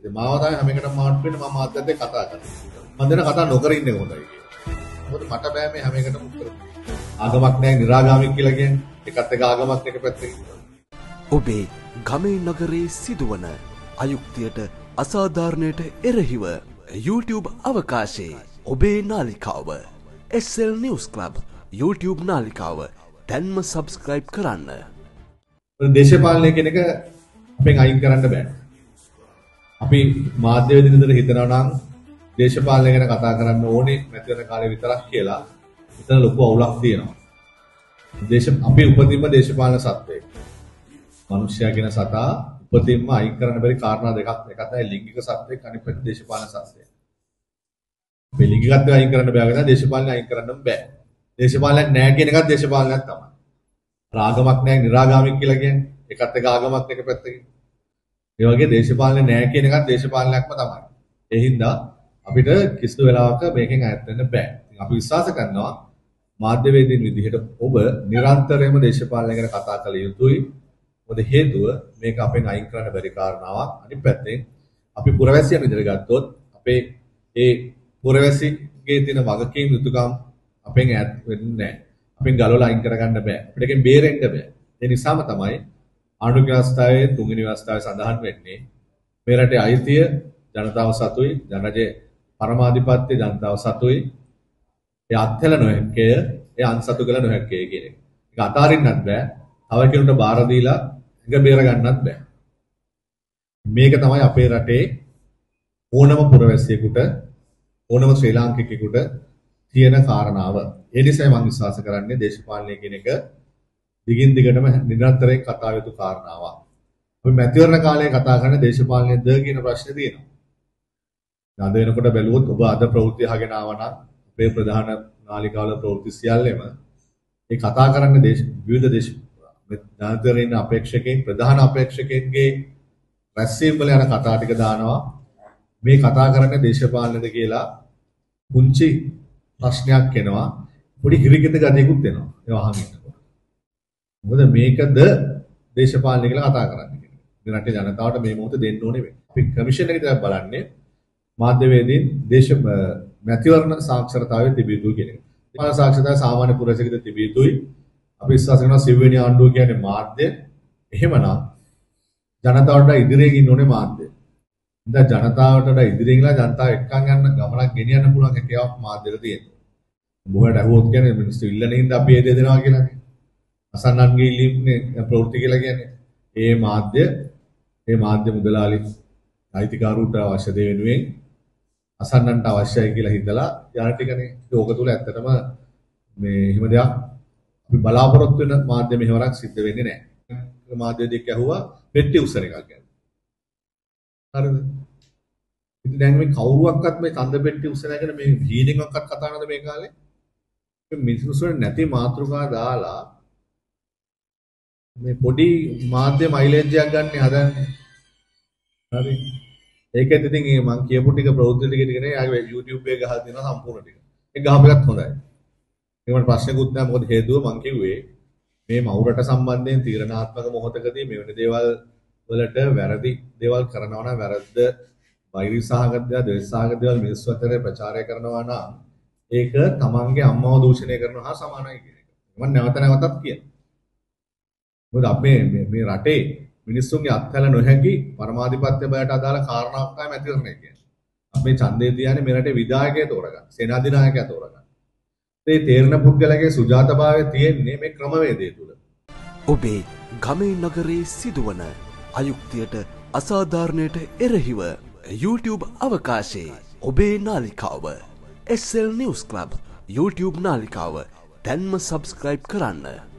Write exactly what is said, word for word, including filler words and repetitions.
ඉතින් මාව තමයි හැම එකටම මාට්ටු වෙන්නේ මම මාත් එක්ක කතා කරනවා. මම දෙන කතා නොකර ඉන්නේ හොඳයි කියලා. මොකද මට බෑ මේ හැම එකටම උත්තර දෙන්න. ආගමක් නැහැ නිරාගාමික කියලා කියන්නේ. එකත් එක ආගමක් එක පැත්තකින්. ඔබේ ගමේ නගරේ සිදුවන අයුක්තියට අසාධාරණයට එරෙහිව YouTube අවකාශයේ ඔබේ නාලිකාව S L News Club YouTube නාලිකාව දැන්ම subscribe කරන්න. දේශපාලනය කියන එක අපෙන් අයින් කරන්න බෑ. අපි මාධ්‍ය විදිහට හිතනවා නම් දේශපාලනය ගැන කතා කරන්න ඕනේ නැති වෙන කාලේ විතරක් කියලා. එතන ලොකු අවුලක් තියෙනවා. දේශ අපි උපතින්ම දේශපාලන සත්වයෙක්. මිනිස්සයා කියන සතා උපතින්ම අයින් කරන්න බැරි කාරණා දෙකක්. එකක් තමයි ලිංගික සත්වයෙක් අනිත් පැත්ත දේශපාලන සත්වයෙක්. මේ ලිංගිකත්වය අයින් කරන්න බෑ කියලා දේශපාලනය අයින් කරන්න බෑ. දේශපාලනයක් නැහැ කියන එකත් දේශපාලනයක් තමයි. ආගමක් නැහැ නිරාගාමික කියලා කියන්නේ. එකත් එක ආගමක් එක පැත්තකින්. ඒ වගේ දේශපාලනය නැහැ කියන එකත් දේශපාලනයක්ම තමයි. ඒ හින්දා අපිට කිසිදු වෙලාවක මේකෙන් ඈත් වෙන්න බෑ. ඉතින් අපි විශ්වාස කරනවා මාධ්‍යවේදීන් විදිහට ඔබ නිරන්තරයෙන්ම දේශපාලනය ගැන කතා කළ යුතුයි. මොකද හේතුව මේක අපෙන් අයින් කරන්න බැරි කාරණාවක්. අනිත් පැත්තෙන් අපි පුරවැසියන් විදිහට ගත්තොත් අපේ ඒ පුරවැසිගේ තියෙන වගකීම් යුතුකම් අපෙන් ඈත් වෙන්නේ නැහැ. අපෙන් ගලවලා අයින් කරගන්න බෑ. අපිට එකෙන් බේරෙන්න බෑ. ඒ නිසාම තමයි ආණ්ඩුක්‍රම ව්‍යවස්ථාවේ තුන්වෙනි ව්‍යවස්ථාවේ සඳහන් වෙන්නේ මේ රටේ අයිතිය ජනතාව සතුයි, ජනජේ පරමාධිපත්‍ය ජනතාව සතුයි. ඒ අත්හැල නොහැක්කය, ඒ අන්සතු කළ නොහැක්කය කියන එක. ඒක අතාරින්නත් බෑ. තව කෙනෙකුට බාර දීලා එක බේර ගන්නත් බෑ. මේක තමයි අපේ රටේ ඕනම පුරවැසියෙකුට ඕනම ශ්‍රී ලාංකිකයෙකුට තියෙන කාරණාව. ඒ නිසා මම විශ්වාස කරන්නේ දේශපාලනය කියන එක දිගින් දිගටම නිරන්තරයෙන් කතා යුතු කාරණාවක්. අපි මැතිවරණ කාලේ කතා කරන දේශපාලනයද කියන ප්‍රශ්නේ තියෙනවා. අද වෙනකොට බැලුවොත් ඔබ අද ප්‍රවෘත්ති අහගෙන ආවා නම් අපේ ප්‍රධාන නාලිකාවල ප්‍රවෘත්ති සියල්ලම ඒ කතා කරන්න දේශ විවිධ දේශ ජනතරින් අපේක්ෂකයන් ප්‍රධාන අපේක්ෂකයන්ගේ රැස්වීම් වල යන කතා ටික දානවා. මේ කතා කරන්නේ දේශපාලනද කියලා පුංචි ප්‍රශ්නයක් එනවා. පොඩි හිරිකිත ගතියකුත් එනවා. ඒ වහන් ඉන්නකොට. මොකද මේකද දේශපාලනය කියලා කතා කරන්නේ කියන්නේ. මේ රටේ ජනතාවට මේ මොහොත දෙන්න ඕනේ වෙන්නේ. අපි කමිෂන් එක දිහා බලන්නේ මාධ්‍යවේදීන් දේශ මැතිවරණ සාක්ෂරතාවයේ තිබිය යුතු කියන එක. දේශපාලන සාක්ෂරතාවය සාමාන්‍ය පුරවැසියෙකුට තිබිය යුතුයි. අපි විශ්වාස කරනවා සිව්වෙනි ආණ්ඩුව කියන්නේ මාධ්‍ය. එහෙමනම් ජනතාවට ඉදිරියෙන් ඉන්න ඕනේ මාධ්‍ය. දැන් ජනතාවට ඉදිරියෙන් ඉඳලා ජනතාව එක්කන් යන ගමනක් ගෙනියන්න පුළුවන් හැකියාවක් මාධ්‍යෙට තියෙනවා. බොහෝට අහුවොත් කියන්නේ මිනිස්සු ඉල්ලන හින්දා අපි ඒ දේ දෙනවා කියලානේ. අසන්නන්ගේ ඉල්ලීමේ ප්‍රවෘත්ති කියලා කියන්නේ. ඒ මාධ්‍ය ඒ මාධ්‍ය මුදලාලි අයිතිකාරුන්ට අවශ්‍ය දේ වෙනුවෙන් අසන්නන්ට අවශ්‍යයි කියලා හිතලා යන ටිකනේ. ඒක තුල ඇත්තටම මේ හිම දෙයක් අපි බලාපොරොත්තු වෙන මාධ්‍ය මෙහෙවරක් සිද්ධ වෙන්නේ නැහැ. මාධ්‍ය දෙක ඇහුවා පෙට්ටි උස්සන එකක් ගැන. හරිද? ඉතින් දැන් මේ කවුරුවක්වත් මේ කන්ද පෙට්ටි උස්සන එක ගැන මේ හීනෙන්වත් කතා කරනද මේ කාලේ? මේ මිනිස්සුන්ට නැති මාතෘකා දාලා මේ පොඩි මාධ්‍ය මයිලේජ්යක් ගන්න හදන්නේ. හරි. ඒකෙත් ඉතින් මේ මම කියපු ටික ප්‍රවෘත්ති ටික ටික නේ ආගේ YouTube එකේ ගහලා දෙනවා සම්පූර්ණ ටික. ඒක ගහපු එකත් හොඳයි. ඒකට ප්‍රශ්නකුත් නැහැ මොකද හේතුව මම කිව්වේ මේ මවුරට සම්බන්ධයෙන් තීරණාත්මක මොහොතකදී මෙවැනි දේවල් වලට වැරදි දේවල් කරනවා නම් වැරද්ද වෛරී සහගත දේවල් ද්වේෂ සහගත දේවල් මිනිස්සු අතර ප්‍රචාරය කරනවා නම් ඒක තමන්ගේ අම්මව දූෂණය කරනවා හා සමානයි කියන එක. මම නැවත නැවතත් කියනවා. මොකද අපේ මේ රටේ මිනිස්සුන්ගේ අත්හැල නොහැකි පරමාධිපත්‍ය බයට අදාළ කාරණාවක් තමයි මැතිවරණය කියන්නේ. අපි ඡන්දය තියන්නේ මේ රටේ විධායකය තෝරගන්න, සේනාධිනායකයා තෝරගන්න. මේ තේරණ පුද්ගලයාගේ සුජාතභාවය තියෙන්නේ මේ ක්‍රමවේදය තුල. ඔබේ ගමේ නගරේ සිදුවන අයුක්තියට අසාධාරණයට එරෙහිව YouTube අවකාශයේ ඔබේ නාලිකාව S L News Club YouTube නාලිකාව දැන්ම subscribe කරන්න.